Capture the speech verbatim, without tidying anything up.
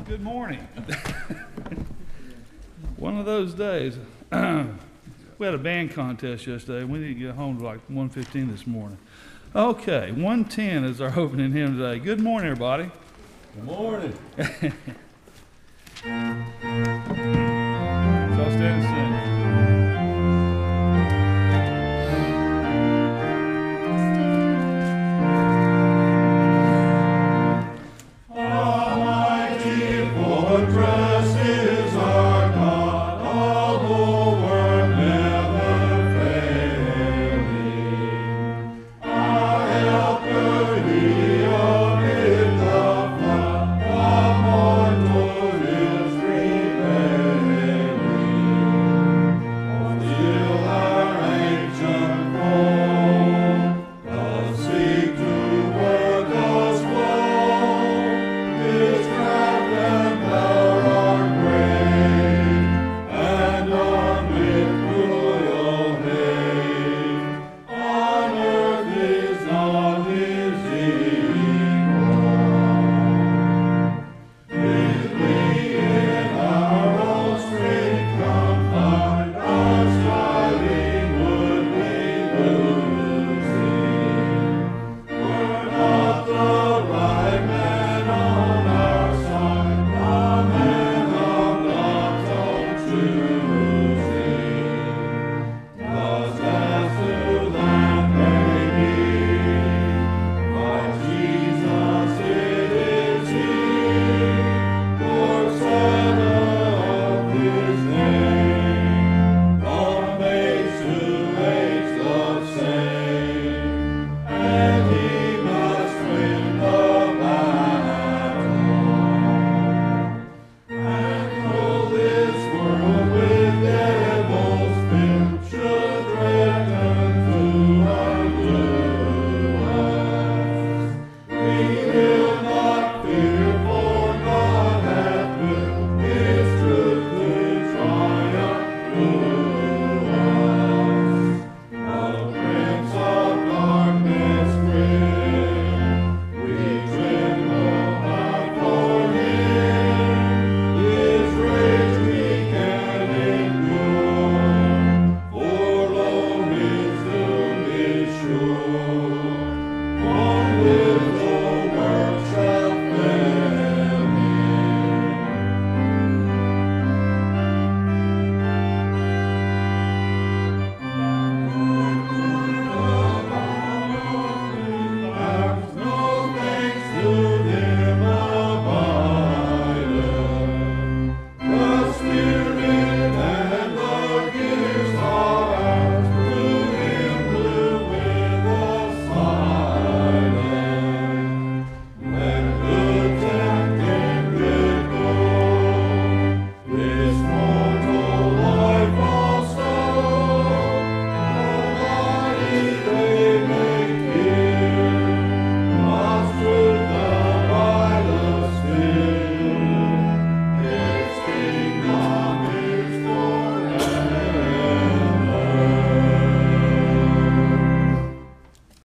Good morning. One of those days. We had a band contest yesterday. We didn't get home to like one fifteen this morning. Okay, one ten is our opening hymn today. Good morning, everybody. Good morning. So I'll stand and sing.